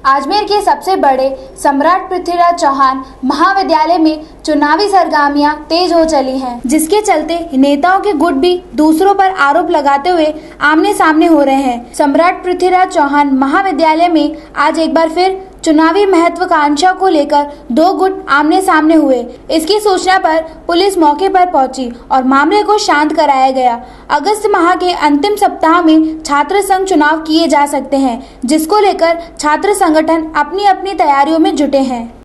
अजमेर के सबसे बड़े सम्राट पृथ्वीराज चौहान महाविद्यालय में चुनावी सरगर्मियां तेज हो चली हैं, जिसके चलते नेताओं के गुट भी दूसरों पर आरोप लगाते हुए आमने सामने हो रहे हैं। सम्राट पृथ्वीराज चौहान महाविद्यालय में आज एक बार फिर चुनावी महत्वाकांक्षा को लेकर दो गुट आमने सामने हुए। इसकी सूचना पर पुलिस मौके पर पहुंची और मामले को शांत कराया गया। अगस्त माह के अंतिम सप्ताह में छात्र संघ चुनाव किए जा सकते हैं, जिसको लेकर छात्र संगठन अपनी अपनी तैयारियों में जुटे हैं।